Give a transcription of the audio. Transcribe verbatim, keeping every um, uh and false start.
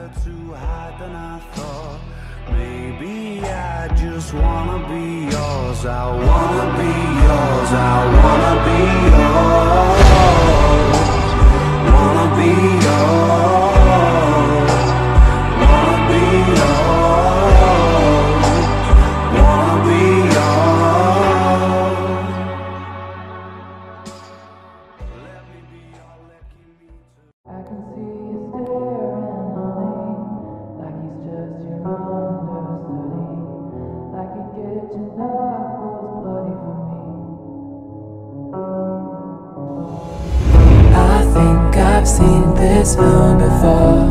too high than I thought. Maybe I just wanna be yours. I wanna be yours. I wanna be yours. Wanna be yours. Wanna be yours. Wanna be yours. Let me be your lucky me too. I can see you staring, honey, like he's just your understudy, like he'd get your knuckles bloody for me. I think I've seen this film before.